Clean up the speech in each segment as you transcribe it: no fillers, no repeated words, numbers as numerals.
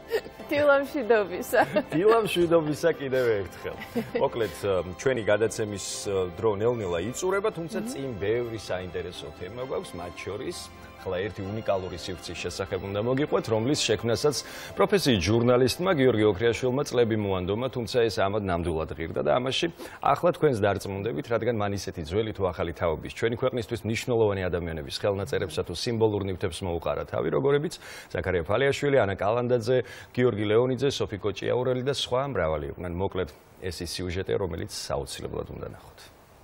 დილამშვიდობისა. დილამშვიდობისა კიდევ ერთხელ. მოკლედ, ჩვენი გადაცემის დრო ნელ-ნელა იწურება, თუმცა წინ ბევრი საინტერესო თემა გვაქვს, მათ შორის ახლა ერთი უნიკალური სივრცის შესახებ უნდა მოგიყვეთ, რომლის შექმნასაც პროფესიით ჟურნალისტმა გიორგი ოქრიაშვილმა წლები მოანდომა, თუმცა ეს ამად ნამდვილად ღირდა და ამაში ახლა თქვენს დარწმუნდებით, რადგან მან ისეთი ძველი თუ ახალი თაობის ჩვენი ქვეყნისთვის მნიშვნელოვანი ადამიანების ხელნაწერებსა თუ სიმბოლურ ნივთებს მოუყარა თავი, როგორებიც ზაქარია ფალიაშვილი, ანა კალანდაძე, გიორგი ლეონიძე, სოფიკო ჭიაურელი და სხვა მრავალი იყვნენ. მოკლედ, ეს ის სიუჟეტი, რომელიც საოცრებლად უნდა ნახოთ.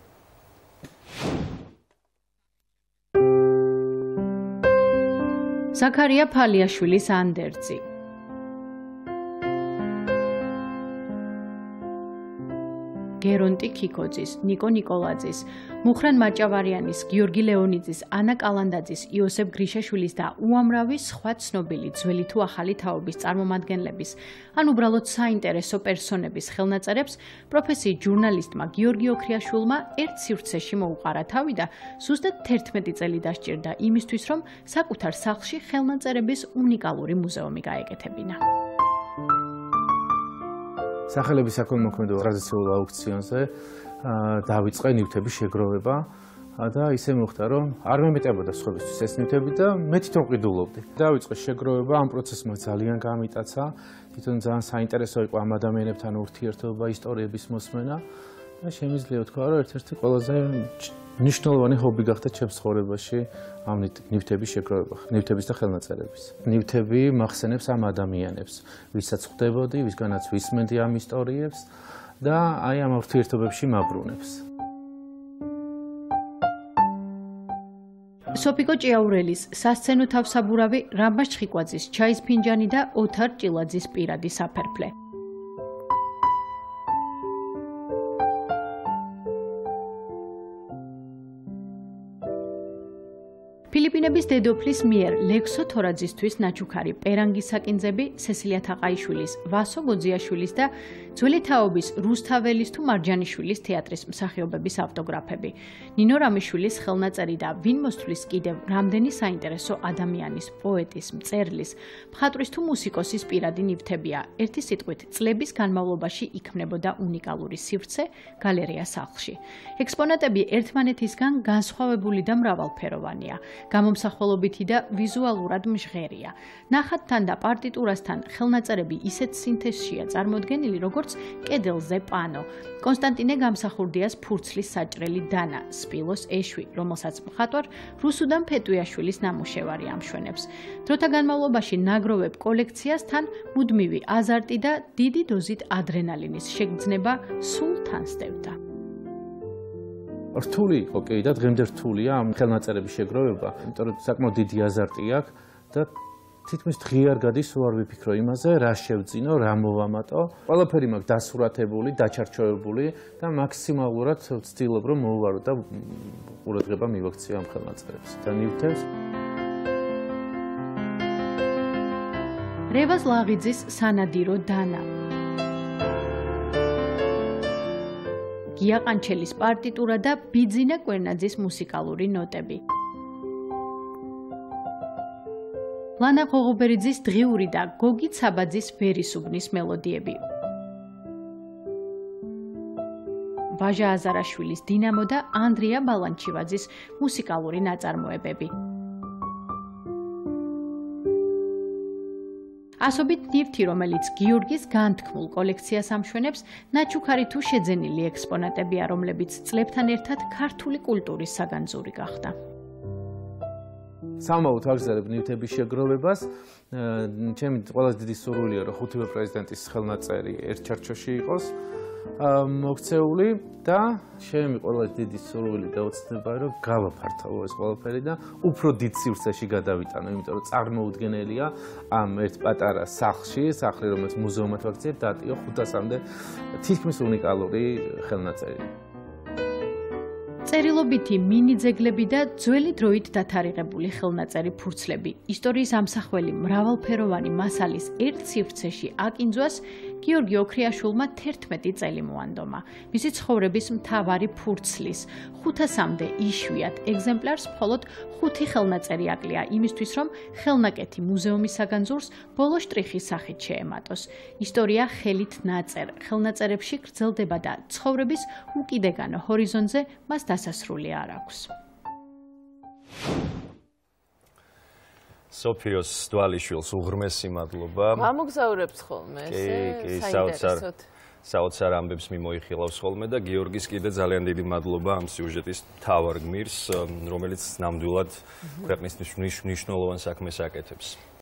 ზაქარია ფალიაშვილის ანდერძი. გერონტი ქიქოძის, ნიკო ნიკოლაძის, მუხრან მაჭავარიანის, გიორგი ლეონიძის, ანა კალანდაძის, იოსებ გრიშაშვილის და უამრავი სხვა ცნობილი ძველი თუ ახალი თაობის წარმომადგენლების, ან უბრალოდ საინტერესო პერსონების ხელნაწერებს პროფესიით ჟურნალისტმა გიორგი ოქრიაშვილმა ერთ სივრცეში მოუყარა თავი და ზუსტად 11 წელი დასჭირდა იმისთვის, რომ საკუთარ სახლში ხელნაწერების უნიკალური მუზეუმი გაეკეთებინა. სახელების საქველმოქმედო ტრადიციულ აუქციონზე დავიწყე ნივთების შეგროვება და ისე მოხდა, რომ არ მემეტებოდა სხვებისთვის ეს ნივთები და მე თვითონ ყიდულობდი. დავიწყე შეგროვება, ამ პროცესმა ძალიან გამიტაცა, თვითონ ძალიან საინტერესო იყო ამ ადამიანებთან ურთიერთობა, ისტორიების მოსმენა და შემიძლია ვთქვა, რომ ერთ-ერთი ყველაზე მნიშვნელოვანი ჰობი გახდა ჩემს ცხოვრებაში ამ ნივთების შეგროვება, ნივთების და ხელნაწერების. ნივთები მახსენებს ამ ადამიანებს, ვისაც ხვდებოდი, ვისგანაც ვისმენდი ამ ისტორიებს და აი ამ ურთიერთობებში მაბრუნებს. სოფიკო ჭიაურელის, სასცენო თავსაბურავი, რამბას ჩხიკვაძის, ჩაის ფინჯანი და ოთარ ჭილაძის პირადი საფერფლე. ფილიპინების დედოფლის მიერ ლექსო თორაძისთვის ნაჩუქარი პერანგის საკინძები, სესილია თაყაიშვილის, ვასო გოძიაშვილის და ძველი თაობის რუსთაველის თუ მარჯანიშვილის თეატრის მსახიობების ავტოგრაფები, ნინო რამიშვილის ხელნაწერი და ვინ მოსთვლის კიდევ რამდენი საინტერესო ადამიანის, პოეტის, მწერლის, მხატვრის თუ მუსიკოსის პირადი ნივთებია. ერთი სიტყვით, წლების განმავლობაში იქმნებოდა უნიკალური სივრცე გალერეა სახლში. ექსპონატები ერთმანეთისგან განსხვავებული და მრავალფეროვანია. გამომსახველობითი და ვიზუალურად მჟღერია. ნახატთან და პარტიტურასთან ხელნაწერები ისეთ სინთეზშია წარმოდგენილი, როგორც კედელზე პანო. კონსტანტინე გამსახურდიას ფურცლის საჭრელი დანა, სპილოს ეშვი, რომელსაც მხატვარ რუსუდან ფეტუიაშვილის ნამუშევარი ამშვენებს. დროთა განმავლობაში ნაგროვებ კოლექციასთან მუდმივი აზარტი და დიდი დოზით ადრენალინის შეგრძნება სულ თანსდევდა. რთული იყო კი და დღემდე რთულია ამ ხელნაწერების შეგროვება, იმიტომ რომ საკმაოდ დიდი აზარტი აქვს და თითქმის დღე არ გადის, რომ არ ვიფიქრო იმაზე, რა შევძინო, რა მოვამატო. ყველაფერი მაქვს დასურათებული, დაჩარჩოებული და მაქსიმალურად ვცდილობ, რომ მოვარო და ყურადღება მივაქციო ამ ხელნაწერებს და ნივთებს. რევაზ ლაღიძის სანადირო დანა. გია ყანჩელის პარტიტურა და ბიძინა კვერნაძის მუსიკალური ნოტები. ლანა ღოღობერიძის დღიური და გოგი ცაბაძის ვერისუბნის მელოდიები. ვაჟა აზარაშვილის დინამო და ანდრია ბალანჩივაძის მუსიკალური ნაწარმოებები. ასობით ნივთი, რომელიც გიორგის განთქმულ კოლექციას ამშვენებს, ნაჩუქარი თუ შეძენილი ექსპონატებია, რომლებიც წლებთან ერთად ქართული კულტურის საგანძური გახდა. სამაუთ აღზარებ ნივთების შეგროვებას. ჩემი ყველაზე დიდი სურვილია, რომ ხუთივე პრეზიდენტის ხელნაწერი ერთ ჩარჩოში იყოს მოქცეული და ჩემი ყველაზე დიდი სურვილი და ოცნება, რომ გავაფართოვო ეს ყველაფერი და უფრო დიდ სივრცეში გადავიტანო, იმიტომ რომ წარმოუდგენელია ამ ერთ პატარა სახლში, სახლი, რომელიც მუზეუმად ვაქციეთ, დაატიო 500-მდე თითქმის უნიკალური ხელნაწერი. წერილობითი მინი ძეგლები და ძველი დროით დათარიღებული ხელნაწერი ფურცლები. ისტორიის ამსახველი მრავალფეროვანი მასალის ერთ სივრცეში აკინძვას გიორგი ოქრიაშვილმა 11 წელი მოანდომა. მისი ცხოვრების მთავარი ფურცლის 500-მდე იშვიათ ეგზემპლარს მხოლოდ 5 ხელნაწერი აკლია იმისთვის, რომ ხელნაკეთი მუზეუმის საგანძურს ბოლო შტრიხის სახით შეემატოს. ისტორია ხელით ნაწერ ხელნაწერებში გრძელდება და ცხოვრების უკიდეგანო ჰორიზონტზე მას დასასრული არ აქვს. სოფიოს დვალიშვილს უღრმესი მადლობა. გამოგზაურებს ხოლმე ესე საინტერესოდ. საოცარ ამბებს მიმოიხილავს ხოლმე და გიორგის კიდე ძალიან დიდი მადლობა ამ სიუჟეტის მთავარ გმირს, რომელიც ნამდვილად ქვეყნის მნიშვნელოვან საქმეს აკეთებს.